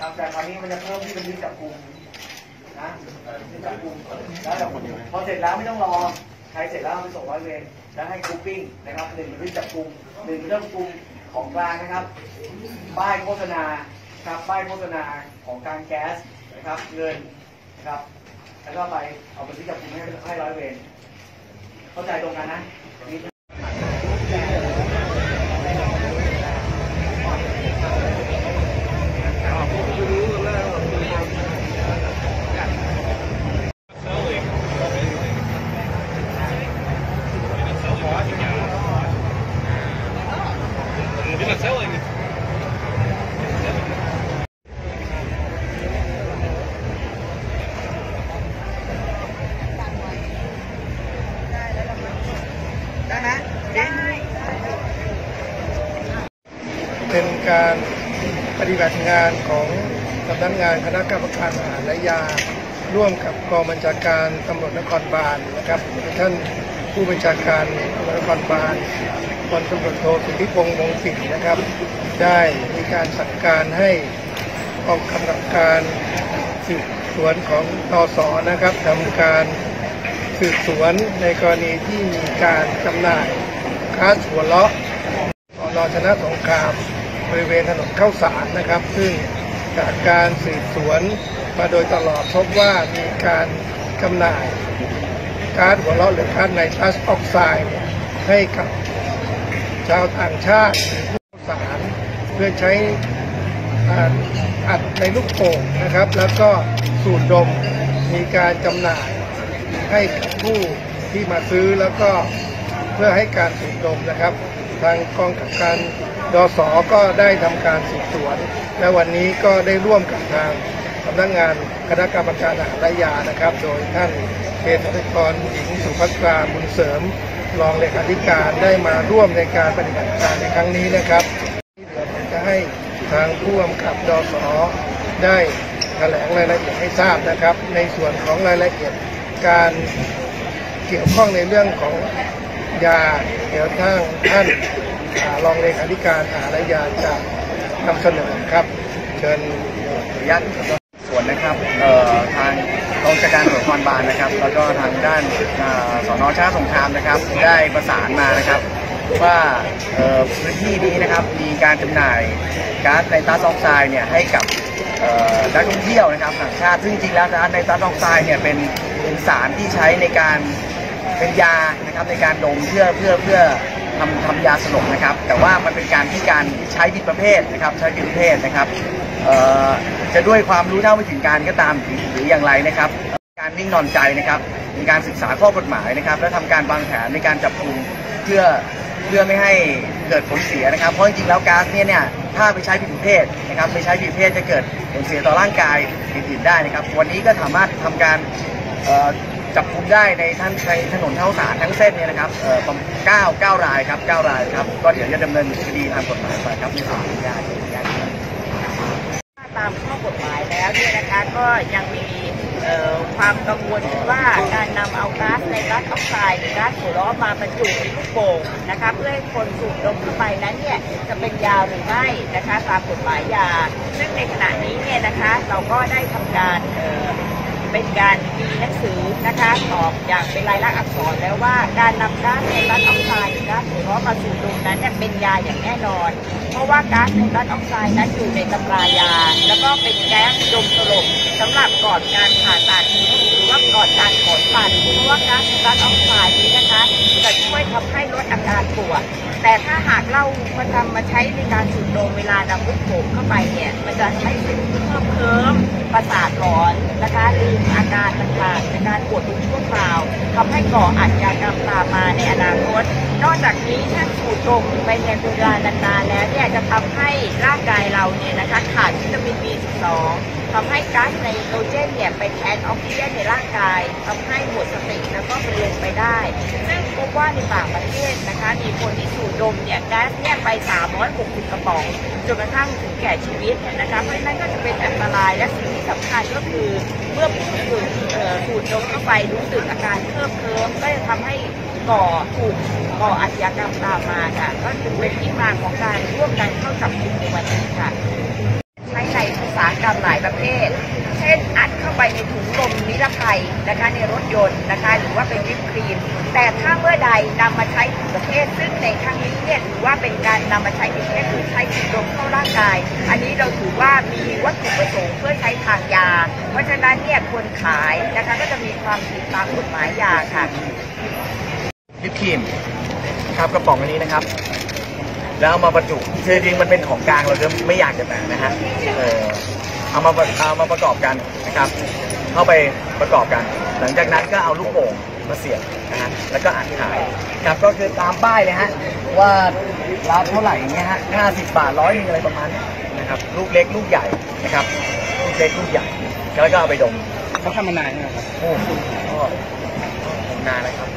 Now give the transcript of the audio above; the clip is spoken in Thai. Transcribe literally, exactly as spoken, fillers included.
นะครับแต่คราวนี้มันจะเพิ่มที่เป็นยึดจับกุมนะยึดจับกุมแล้วพอเสร็จแล้วไม่ต้องรอใช้เสร็จแล้วไปส่งร้อยเวรแล้วให้กรุ๊ปปิ้งนะครับหนึ่งยึดจับกุมหนึ่งเรื่องกุมของกลางนะครับป้ายโฆษณาครับป้ายโฆษณาของการแก๊สนะครับเงินนะครับแล้วก็ไปเอาไปยึดจับกุมให้ให้ร้อยเวรเข้าใจตรงกันนะเป็นการปฏิบัติงานของสำนักงานคณะกรรมการอาหารและยาร่วมกับกองบัญชาการตำรวจนครบาลนะครับท่านผู้บัญชาการตำรวจนครบาลพลตำรวจโทสุทธิพงษ์วงศ์สิงห์นะครับได้มีการสั่งการให้กองกำกับการสืบสวนของตส.นะครับทำการสืบสวนในกรณีที่มีการจำหน่ายก๊าซหัวเราะนชนะสงครามบริเวณถนนข้าวสารนะครับซึ่งจากการสืบสวนมาโดยตลอดพบว่ามีการจำหน่ายก๊าซหัวเราะหรือก๊าซไนตรัสออกไซด์ให้กับชาวต่างชาติข้าวสารเพื่อใช้อัดในลูกโป่งนะครับแล้วก็สูดดมมีการจำหน่ายให้กับผู้ที่มาซื้อแล้วก็เพื่อให้การสูดดมนะครับทางกองกับการดส.ก็ได้ทำการสืบสวนและวันนี้ก็ได้ร่วมกับทางสำนักงานคณะกรรมการอาหารและยานะครับโดยท่านเภสัชกรหญิงสุภัตราบุญเสริมรองเลขาธิการได้มาร่วมในการปฏิบัติการในครั้งนี้นะครับที่เหลือผมจะให้ทางผู้กำกับดส.ได้แถลงรายละเอียดให้ทราบนะครับในส่วนของรายละเอียดการเกี่ยวข้องในเรื่องของยาเดี๋ยวทางท่านรองเลขาธิการอาหารและยาจะนำเสนอครับเชิญขออนุญาตส่วนนะครับทางกองจัดการตำรวจนครบาลนะครับแล้วก็ทางด้านสน.ชนะสงครามนะครับได้ประสานมานะครับว่าพื้นที่นี้นะครับมีการจำหน่ายก๊าซไนตรัสออกไซด์เนี่ยให้กับนักท่องเที่ยวนะครับต่างชาติซึ่งจริงแล้วก๊าซไนตรัสออกไซด์เนี่ยเป็นเป็นสารที่ใช้ในการเป็นยานะครับในการดมเพื่อเพื่อเพื่อทำทำยาสลบนะครับแต่ว่ามันเป็นการที่การใช้ผิดประเภทนะครับใช้ผิดประเภทนะครับจะด้วยความรู้เท่าไม่ถึงการก็ตามหรืออย่างไรนะครับการนิ่งนอนใจนะครับมีการศึกษาข้อกฎหมายนะครับและทำการวางแผนในการจับกุมเพื่อเพื่อไม่ให้เกิดผลเสียนะครับเพราะจริงๆแล้วก๊าซเนี่ยเนี่ยถ้าไปใช้ผิดประเภทนะครับไปใช้ผิดประเภทจะเกิดผลเสียต่อร่างกายอื่นๆได้นะครับวันนี้ก็สามารถทำการจับกุมได้ในท่านในถนนข้าวสารทั้งเส้นเนี่ยนะครับประมาณเก้า เก้ารายครับเก้ารายครับก็เดี๋ยวจะดำเนินคดีทางกฎหมายไปครับไม่ขออนุญาตตามข้อกฎหมายแล้วเนี่ยนะคะก็ยังมีความกังวลว่าการนำเอาก๊าซไนตรัสออกไซด์หรือก๊าซหัวเราะมาบรรจุในลูกโป่งนะคะเพื่อให้คนสูดดมเข้าไปนั้นเนี่ยจะเป็นยาหรือไม่นะคะตามกฎหมายยาซึ่งในขณะนี้เนี่ยนะคะเราก็ได้ทำการเป็นการมีหนังสือนะคะตอบอย่างเป็นลายลักษณ์อักษรแล้วว่าการนำก๊าซไนตรัสออกไซด์หรือก๊าซหัวเราะมาสูดดมนั้นเนี่ยเป็นยาอย่างแน่นอนเพราะว่าก๊าซไนตรัสออกไซด์นั้นอยู่ในตำรายาแล้วก็เป็นแก๊สดมสลบสำหรับก่อนการผ่าตัดหรือว่าก่อนการถอนฟันเพราะว่าก๊าซไนตรัสออกไซด์นี้นะคะจะช่วยทำให้ลดอาการปวดแต่ถ้าหากเรามาทำมาใช้ในการสูดดมเวลานำลูกโป่งเข้าไปเนี่ยมันจะทำให้เส้นเพิ่มเพิ่มประสาทหลอนนะคะลืมอาการต่างๆในการปวดเป็นชั่วคราวทำให้ก่ออาชญากรรมตามมาในอนาคตนอกจากนี้ถ้าสูดดมไปในเวลานานๆแล้วเนี่ยจะทำให้ร่างกายเราเนี่ยนะคะขาดวิตามิน บี สิบสอง ทำให้ก๊าซไนโตรเจนเนี่ยไปแทนออกซิเจนในร่างกายทำให้หมดสติแล้วก็เป็นลมไปได้ซึ่งพบว่าในต่างประเทศนะคะมีคนที่สูดดมเนี่ยก๊าซเนี่ยไปสามร้อยหกสิบกระป๋องจนกระทั่งถึงแก่ชีวิตนะคะเพราะฉะนั้นก็จะเป็นอันตรายและสิ่งที่สำคัญก็คือเมื่อผู้สูดสูดดมเข้าไปรู้สึกอาการเคลิ้มเคลิ้มก็จะทำให้ก่อถูกก่ออาชญากรรมตามมาค่ะก็จึงเป็นที่มาของการร่วมกันเข้าจับกุมในวันนี้ค่ะใช้ในภาษากรรมหลายประเภทเช่นอัดเข้าไปในถุงลมนิรภัยนะคะในรถยนต์นะคะหรือว่าเป็นวิปครีมแต่ถ้าเมื่อใดนำมาใช้ผิดประเภทซึ่งในครั้งนี้เนี่ยถือว่าเป็นการนำมาใช้ผิดประเภทคือใช้ถุงลมเข้าร่างกายอันนี้เราถือว่ามีวัตถุประสงค์เพื่อใช้ทางยาเพราะฉะนั้นเนี่ยคนขายนะคะก็จะมีความผิดตามกฎหมายยาค่ะวิปครีมครับกระป๋องอันนี้นะครับแล้วเอามาบรรจุจริงๆมันเป็นของกลางเราจะไม่อยากจะแบ่งนะฮะเออเอามาเอามาประกอบกันนะครับเข้าไปประกอบกันหลังจากนั้นก็เอาลูกโป่งมาเสียบนะฮะแล้วก็อัดขายครับก็คือตามป้ายเลยฮะว่าร้านเท่าไหร่อย่างเงี้ยฮะห้าสิบบาทร้อยนึงอะไรประมาณนี้นะครับลูกเล็กลูกใหญ่นะครับลูกเล็กลูกใหญ่แล้วก็เอาไปดมเขาทำมานานนะครับโอ้โหนานแล้วครับ